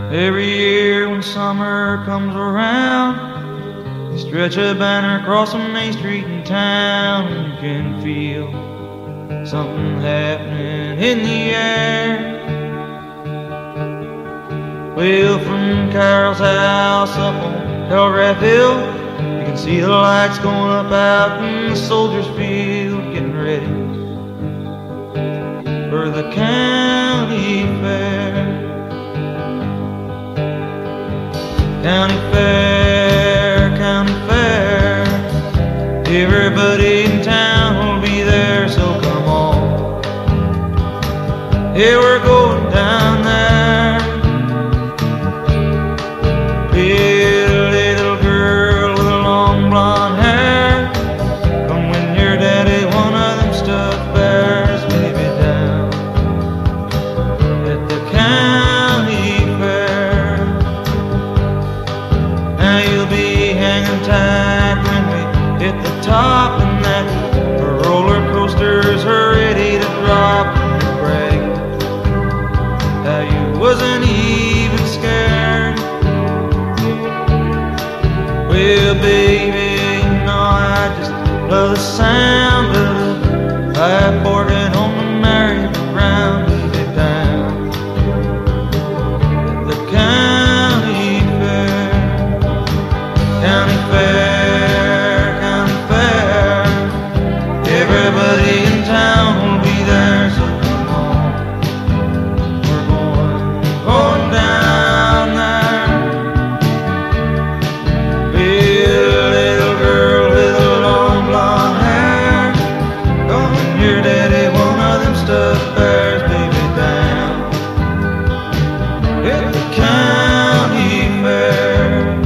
Every year when summer comes around, they stretch a banner across the main street in town, and you can feel something happening in the air. Well, from Carol's house up on Telegraph Hill, you can see the lights going up out in the soldiers' field, getting ready for the county fair. County fair, county fair, everybody in town will be there, so come on. Yeah, we're going down there. Be a little girl with a long blonde hair, come win your daddy one of them stuffed bears, baby, down at the county fair. Now you'll be hanging tight when we hit the top, and that roller coasters are ready to drop, and you brag how you wasn't even scared. Well, baby, you know I just love the sound of a pipe organ on the merry-go-round, baby, down at the county fair. County fair, county fair, everybody in town will be there, so come on. We're going down there. Be a little girl with a long blonde hair, come win your daddy one of them stuffed bears, baby, down at the county fair.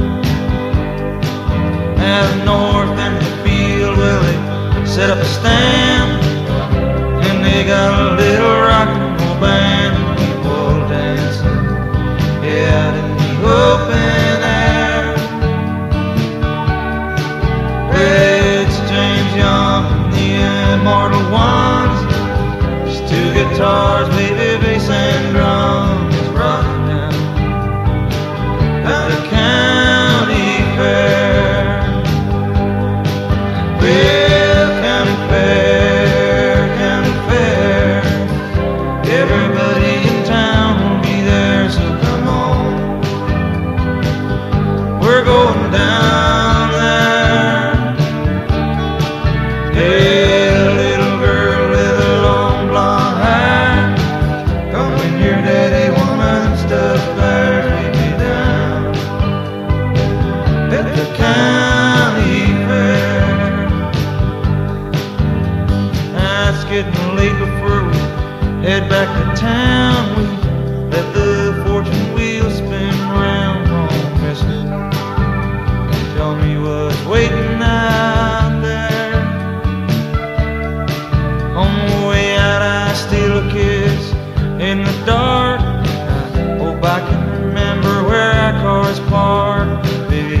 Out north in the field, well, they set up a stand, and they got a little rock and roll band and people dancing, yeah, out in the open air. Well, it's James Young and the Immortal Ones, just two guitars, baby, bass and drums, rocking down at the county fair. Well, county fair, county fair, everybody in town will be there, so come on. We're going down there. Hey, a little girl with a long blonde hair, come win your daddy one of them stuffed bears, baby, down at the county fair. It's getting late before we head back to town. We let the fortune wheel spin round. Oh, mister, tell me what's waiting out there. On the way out I steal a kiss in the dark. I hope I can remember where our car's parked, baby,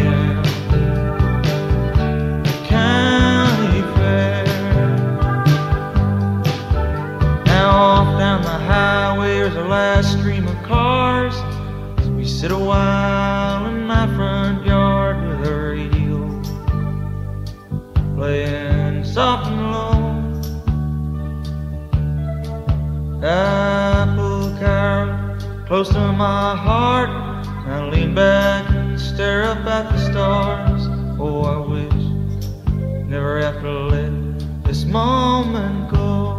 the county fair. Off down the highway, there's a last stream of cars, so we sit a while in my front yard with a radio playing soft and low. I pull Carol close to my heart, and I lean back and stare up at the stars. Oh, I wish never have to let this moment go.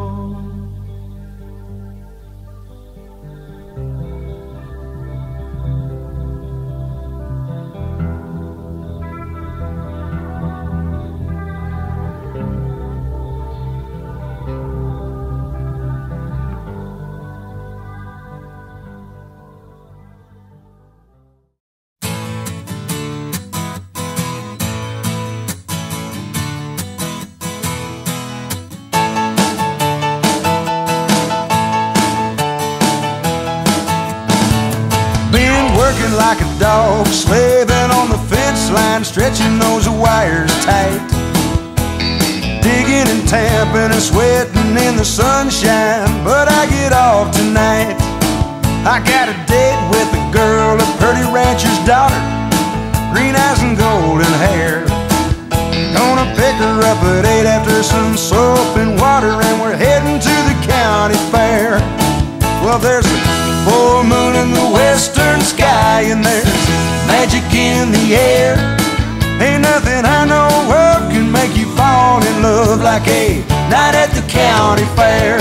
Working like a dog, slaving on the fence line, stretching those wires tight, digging and tamping and sweating in the sunshine. But I get off tonight. I got a date with a girl at rancher's daughter, green eyes and golden hair. Gonna pick her up at 8 after some soap and water, and we're heading to the county fair. Well, there's a full moon in the western sky, and there's magic in the air. Ain't nothing I know of can make you fall in love like a night at the county fair.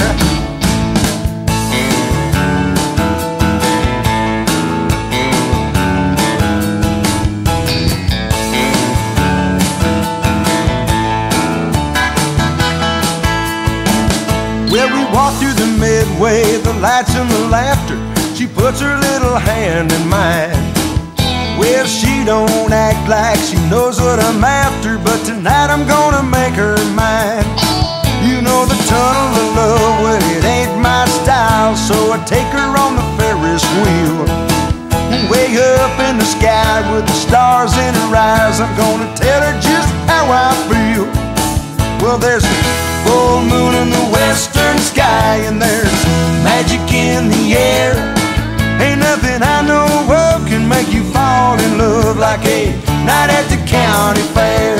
Well, we walk through the midway, the lights and the laughter. She puts her little hand in mine. Well, she don't act like she knows what I'm after, but tonight I'm gonna make her mine. You know the tunnel of love, well, it ain't my style, so I take her on the Ferris wheel. Way up in the sky with the stars in her eyes, I'm gonna tell her just how I feel. Well, there's a full moon in the western sky, and there's magic in the air. Ain't nothing I know of can make you fall in love like a night at the county fair.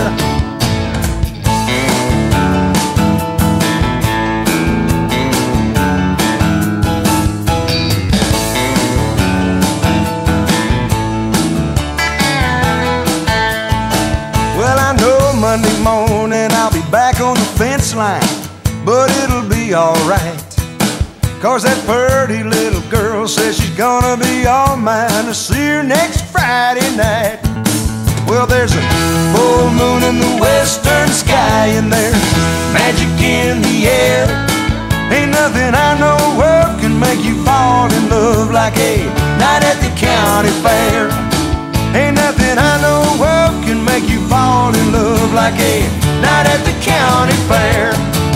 Well, I know Monday morning I'll be back on the fence line, but it'll be alright, 'cause that pretty little girl says she's gonna be all mine to see her next Friday night. Well, there's a full moon in the western sky, and there's magic in the air. Ain't nothing I know of can make you fall in love like a night at the county fair. Ain't nothing I know of can make you fall in love like a night at the county fair.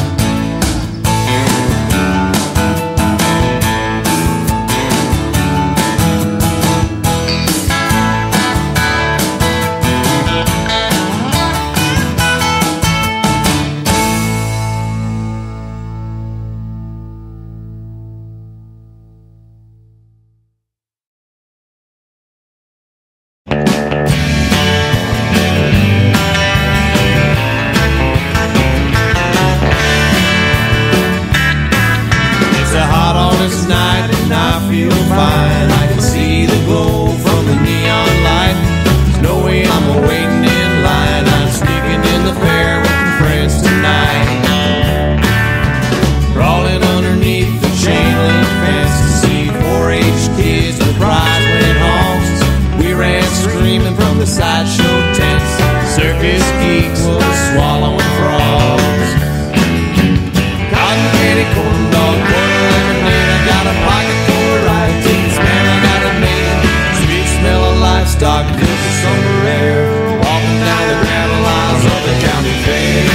Slideshow tents, circus geeks were swallowing frogs. Cotton candy, corn dog, quarter lemonade. I got a pocket full of ride tickets, man, I got it made. Sweet smell of livestock fills the summer air, walking down the gravel aisles of the county fair.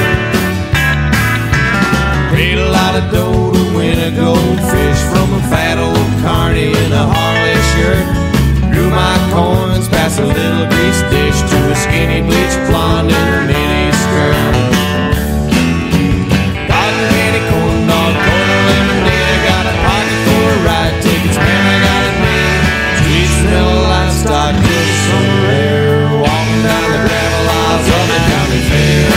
Paid a lot of dough to win a goldfish from a fat old carny in a Harley shirt. Drew my coins past a little grease dish to a skinny bleached blonde in her mini skirt. Cotton candy, corn dog, quarter lemonade. I got a pocket full of ride tickets, man, I got it made. Sweet smell of livestock till the summer air, walking down the gravel aisles of the county fair.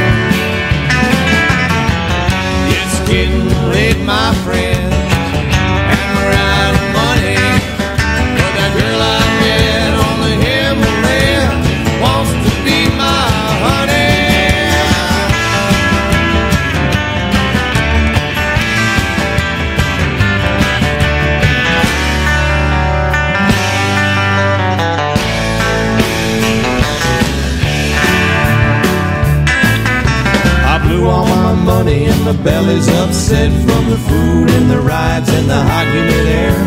It's getting late, my friend, and we're out of money, but that girl I met on the Himalaya wants to be my honey. I blew all my money and my belly's upset from the food and the rides and the hot humid air.